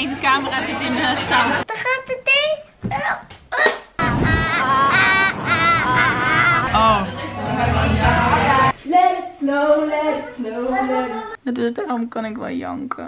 de camera zit in de zaal. Daar gaat het ding. Oh. Let it snow, let it snow, let it... Dus daarom kan ik wel janken.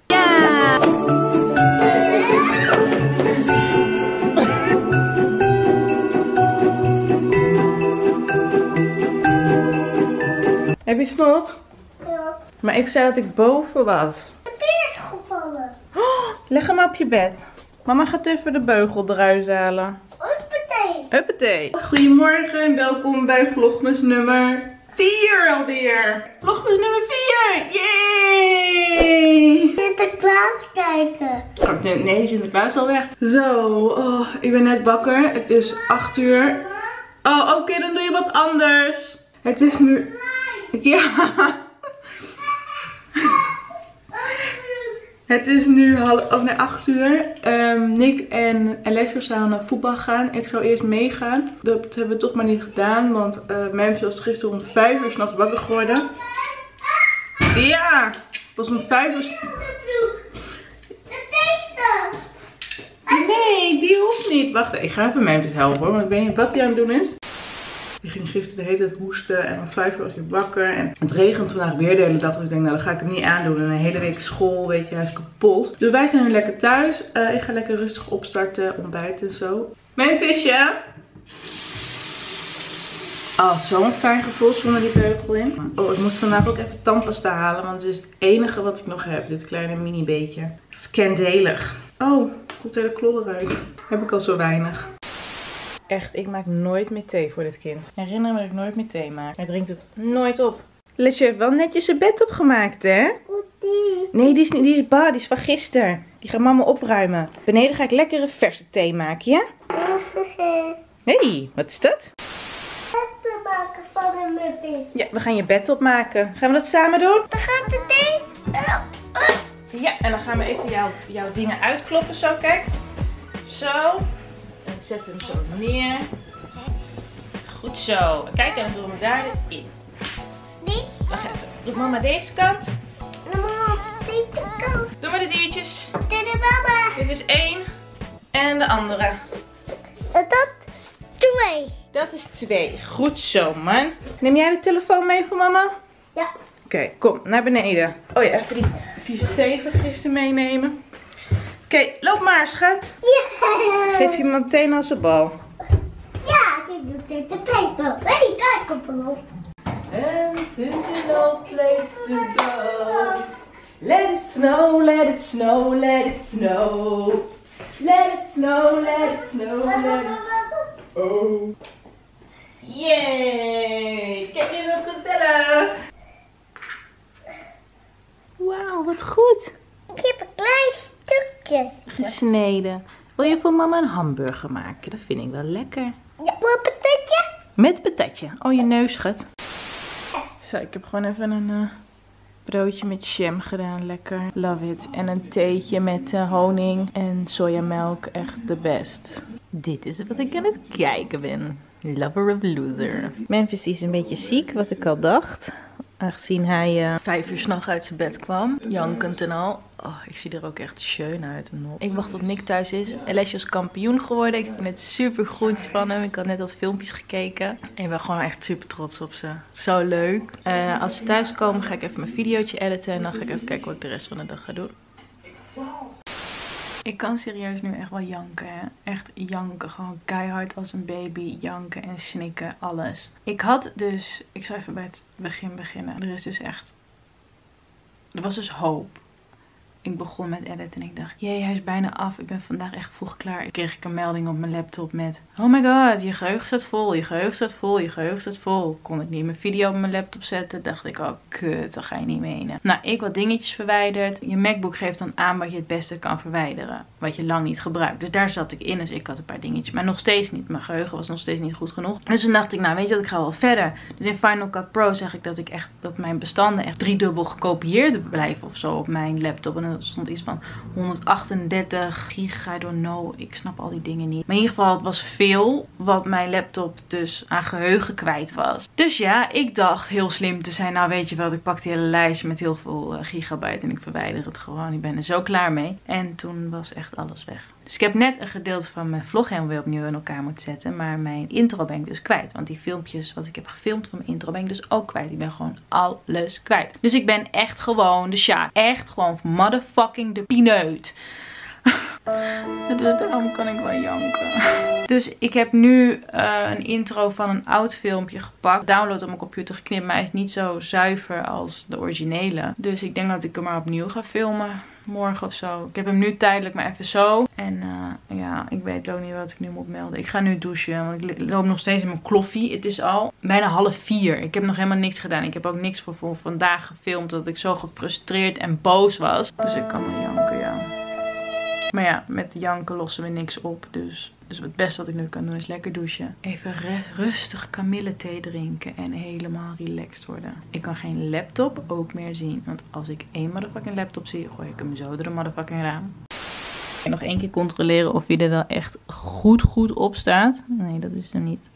Heb je snot? Ja. Maar ik zei dat ik boven was. De beer is gevallen. Oh, leg hem op je bed. Mama gaat even de beugel eruit halen. Hoppatee. Huppatee. Goedemorgen en welkom bij vlogmas nummer 4 alweer. Vlogmas nummer 4. Yay! Sinterklaas kijken. Oh, nee, Sinterklaas is al weg. Zo, oh, ik ben net wakker. Het is 8 uur. Oh, oké, dan doe je wat anders. Het is nu... Ja. Het is nu 8 uur. Nick en Alessio zouden naar voetbal gaan. Ik zou eerst meegaan. Dat hebben we toch maar niet gedaan. Want Memphis was gisteren om 5 uur 's nachts wakker geworden. Ja, het was om 5 uur. Deze. Nee, die hoeft niet. Wacht, ik ga even Memphis helpen hoor. Want ik weet niet wat hij aan het doen is. Die ging gisteren de hele tijd hoesten en om 5 uur was hij wakker. En het regent vandaag weer de hele dag. Dus ik denk, nou dan ga ik hem niet aandoen. En een hele week school, weet je, hij is kapot. Dus wij zijn nu lekker thuis. Ik ga lekker rustig opstarten, ontbijten en zo. Mijn visje. Oh, zo'n fijn gevoel zonder die beugel in. Oh, ik moet vandaag ook even tandpasta halen. Want het is het enige wat ik nog heb. Dit kleine mini beetje. Het is kendelig. Oh, komt de hele klor eruit. Heb ik al zo weinig. Echt, ik maak nooit meer thee voor dit kind. Herinner me dat ik nooit meer thee maak. Hij drinkt het nooit op. Lesje heeft wel netjes zijn bed opgemaakt, hè? Nee, die is niet. Die is van gisteren. Die gaat mama opruimen. Beneden ga ik lekkere verse thee maken, ja? Hey, wat is dat? Het maken van een muffins. Ja, we gaan je bed opmaken. Gaan we dat samen doen? Daar gaat het ding. Ja, en dan gaan we even jouw dingen uitkloppen zo, kijk. Zo. En zet hem zo neer. Goed zo. Kijk, en dan doen we daar in. Die. Wacht even. Doe mama deze kant. En dan deze kant. Doe maar de diertjes. De mama. Dit is 1. En de andere. En dat is 2. Dat is 2. Goed zo, man. Neem jij de telefoon mee voor mama? Ja. Oké, kom naar beneden. Oh ja, even die vieze thee van gisteren meenemen. Oké, loop maar, schat. Ja. Geef je meteen als een bal. Ja, dit doet dit de paper. Hey, kijk op hem op. And since no place to go. Let it snow, let it snow, let it snow. Let it snow, let it snow, let it... Oh. Yay! Kijk, dit is wat gezellig. Wauw, wat goed. Ik heb een klein stukje Gesneden. Wil je voor mama een hamburger maken? Dat vind ik wel lekker. Ja, maar patatje? Met patatje. Oh, je neus, schat. Zo, ik heb gewoon even een broodje met jam gedaan. Lekker. Love it. En een theetje met honing en sojamelk. Echt de best. Dit is wat ik aan het kijken ben. Lover of loser. Memphis is een beetje ziek, wat ik al dacht. Aangezien hij 5 uur 's nachts uit zijn bed kwam. Jankend en al. Oh, ik zie er ook echt schön uit. Ik wacht tot Nick thuis is. Alessio is kampioen geworden. Ik vind het super goed van hem. Ik had net wat filmpjes gekeken. En ik ben gewoon echt super trots op ze. Zo leuk. Als ze thuis komen ga ik even mijn videootje editen. En dan ga ik even kijken wat ik de rest van de dag ga doen. Ik kan serieus nu echt wel janken, hè. Echt janken. Gewoon keihard als een baby. Janken en snikken. Alles. Ik had dus... Ik zal even bij het begin beginnen. Er is dus echt... Er was dus hoop. Ik begon met editen en ik dacht, jee, hij is bijna af. Ik ben vandaag echt vroeg klaar. Ik kreeg een melding op mijn laptop met, oh my god, je geheugen staat vol, je geheugen staat vol, je geheugen staat vol. Kon ik niet mijn video op mijn laptop zetten. Dacht ik, oh kut, dat ga je niet menen. Nou, ik wat dingetjes verwijderd. Je MacBook geeft dan aan wat je het beste kan verwijderen. Wat je lang niet gebruikt. Dus daar zat ik in. Dus ik had een paar dingetjes. Maar nog steeds niet. Mijn geheugen was nog steeds niet goed genoeg. Dus toen dacht ik, nou weet je wat, ik ga wel verder. Dus in Final Cut Pro zeg ik dat mijn bestanden echt 3-dubbel gekopieerd blijven of zo op mijn laptop. En er stond iets van 138 giga, I don't know. Ik snap al die dingen niet. Maar in ieder geval, het was veel wat mijn laptop dus aan geheugen kwijt was. Dus ja, ik dacht heel slim te zijn. Nou weet je wat, ik pak die hele lijst met heel veel gigabyte en ik verwijder het gewoon. Ik ben er zo klaar mee. En toen was echt alles weg. Dus ik heb net een gedeelte van mijn vlog helemaal weer opnieuw in elkaar moeten zetten. Maar mijn intro ben ik dus kwijt. Want die filmpjes wat ik heb gefilmd van mijn intro ben ik dus ook kwijt. Ik ben gewoon alles kwijt. Dus ik ben echt gewoon de Sjaak. Echt gewoon motherfucking de pineut. Dus daarom kan ik wel janken. Dus ik heb nu een intro van een oud filmpje gepakt. Download op mijn computer geknipt. Maar hij is niet zo zuiver als de originele. Dus ik denk dat ik hem maar opnieuw ga filmen. Morgen of zo. Ik heb hem nu tijdelijk maar even zo. En ja, ik weet ook niet wat ik nu moet melden. Ik ga nu douchen. Want ik loop nog steeds in mijn kloffie. Het is al bijna 3:30. Ik heb nog helemaal niks gedaan. Ik heb ook niks voor vandaag gefilmd. Dat ik zo gefrustreerd en boos was. Dus ik kan wel janken, ja. Maar ja, met janken lossen we niks op. Dus het beste wat ik nu kan doen is lekker douchen. Even rustig kamillethee drinken. En helemaal relaxed worden. Ik kan geen laptop ook meer zien. Want als ik één motherfucking laptop zie, gooi ik hem zo door de motherfucking raam. Nog één keer controleren of hij er wel echt goed op staat. Nee, dat is er niet.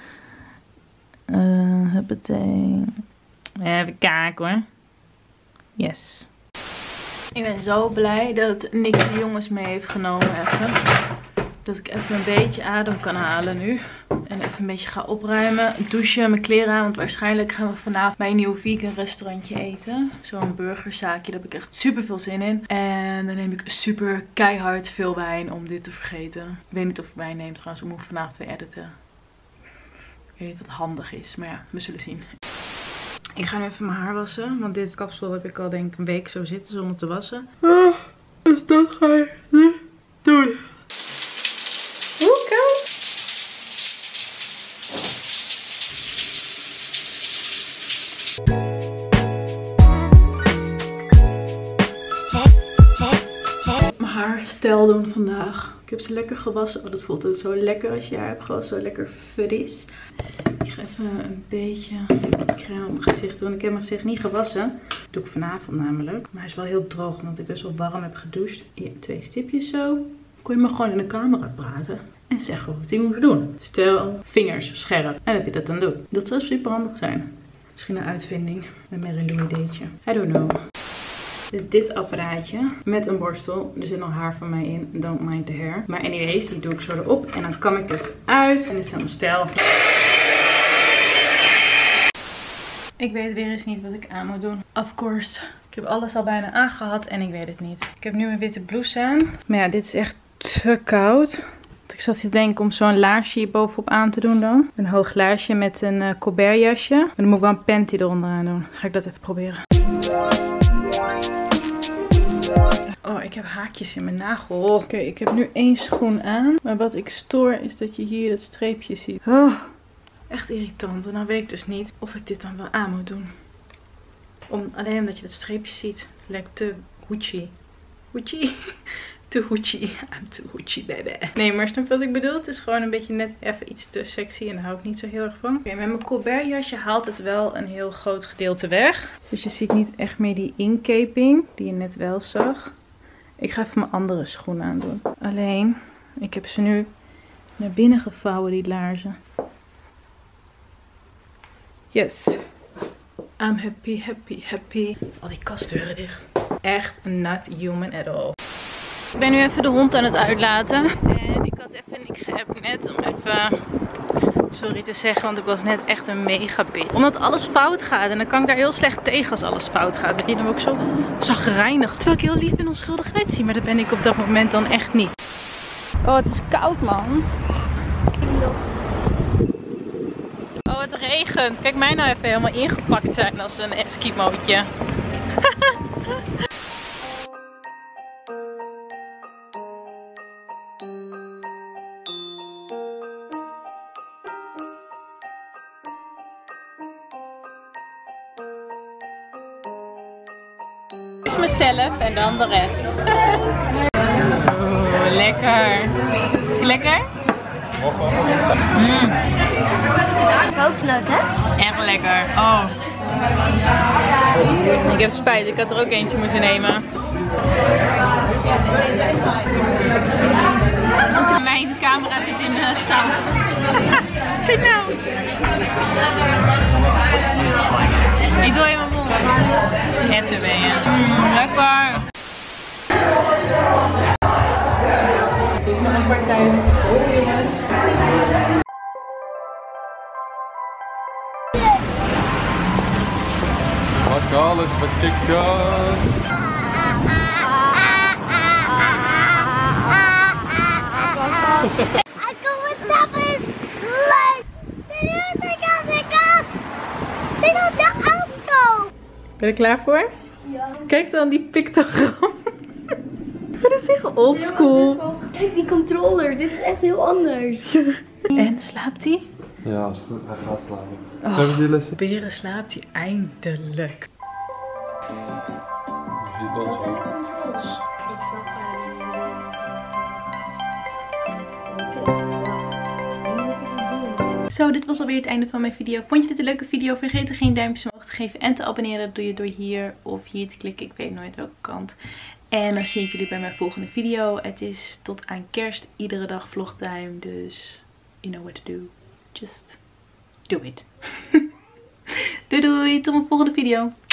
Huppatee. Even kijken hoor. Yes. Ik ben zo blij dat Nick de jongens mee heeft genomen even. Dat ik even een beetje adem kan halen nu. En even een beetje ga opruimen. Douchen, mijn kleren aan. Want waarschijnlijk gaan we vanavond bij een nieuw vegan restaurantje eten. Zo'n burgerzaakje. Daar heb ik echt super veel zin in. En dan neem ik super keihard veel wijn om dit te vergeten. Ik weet niet of ik wijn neem trouwens. Ik moet vanavond weer editen. Ik weet niet of het handig is. Maar ja, we zullen zien. Ik ga nu even mijn haar wassen. Want dit kapsel heb ik al denk ik een week zo zitten zonder te wassen. Dus dat ga ik nu doen. Hoe koud? Mijn haar stijl doen vandaag. Ik heb ze lekker gewassen. Oh, dat voelt het zo lekker als je haar hebt gewassen. Zo lekker fris. Ik ga even een beetje crème op mijn gezicht doen. Ik heb mijn gezicht niet gewassen. Dat doe ik vanavond namelijk. Maar hij is wel heel droog omdat ik best wel warm heb gedoucht. Hier, 2 stipjes zo. Kon je me gewoon in de camera praten. En zeggen wat hij moet doen. Stel, vingers scherp. En dat hij dat dan doet. Dat zou super handig zijn. Misschien een uitvinding. Met Mary Lou ideetje. I don't know. Dit apparaatje met een borstel. Er zit nog haar van mij in. Don't mind the hair. Maar anyways, die doe ik zo erop. En dan kam ik het uit. En is het helemaal stijl. Ik weet weer eens niet wat ik aan moet doen. Of course. Ik heb alles al bijna aangehad en ik weet het niet. Ik heb nu een witte blouse aan. Maar ja, dit is echt te koud. Ik zat te denken om zo'n laarsje hier bovenop aan te doen dan. Een hoog laarsje met een Colbert jasje. Maar dan moet ik wel een panty eronder aan doen. Ga ik dat even proberen. Oh, ik heb haakjes in mijn nagel. Oké, ik heb nu 1 schoen aan. Maar wat ik stoor is dat je hier dat streepje ziet. Oh, echt irritant. En dan weet ik dus niet of ik dit dan wel aan moet doen. Alleen omdat je dat streepje ziet. Lijkt te hoedje. Hoedje. Te hoedje. I'm too hoedje, baby. Nee, maar snap je wat ik bedoel? Het is gewoon een beetje net even iets te sexy. En daar hou ik niet zo heel erg van. Oké, met mijn Colbert jasje haalt het wel een heel groot gedeelte weg. Dus je ziet niet echt meer die inkeping die je net wel zag. Ik ga even mijn andere schoen aandoen. Alleen, ik heb ze nu naar binnen gevouwen, die laarzen. Yes. I'm happy, happy, happy. Al die kastdeuren dicht. Echt not human at all. Ik ben nu even de hond aan het uitlaten. En ik had even Nick geappt net om even sorry te zeggen. Want ik was net echt een mega bitch. Omdat alles fout gaat. En dan kan ik daar heel slecht tegen als alles fout gaat. Ben je dan ook zo chagrijnig. Terwijl ik heel lief en onschuldig uitzie. Maar dat ben ik op dat moment dan echt niet. Oh, het is koud, man. Oh, het regent. Kijk mij nou even helemaal ingepakt zijn als een Eskimootje. Dus mezelf en dan de rest. Oh, lekker. Is die lekker? Kokosnoot, hè? Echt lekker. Oh. Ik heb spijt, ik had er ook eentje moeten nemen. Mijn camera zit in de saus. Kijk nou. Ik doe in mijn mond. Etten ben je. Lekker. Nog een partij vol, jongens. Pak alles met kikken. I go with Papa's leg. They got the gas. They got the auto. Ben je er klaar voor? Ja. Kijk dan die pictogram. Dat is echt oldschool. Kijk die controller. Dit is echt heel anders. En slaapt hij? Ja, hij gaat slapen. Oh, Hebben die lessen? Beren slaapt hij eindelijk. Wat zijn de controls? Ik snap Zo, dit was alweer het einde van mijn video. Vond je dit een leuke video? Vergeet er geen duimpjes omhoog te geven en te abonneren. Dat doe je door hier of hier te klikken. Ik weet nooit welke kant. En dan zie ik jullie bij mijn volgende video. Het is tot aan kerst iedere dag vlogtime. Dus you know what to do. Just do it. Doei doei, tot mijn volgende video.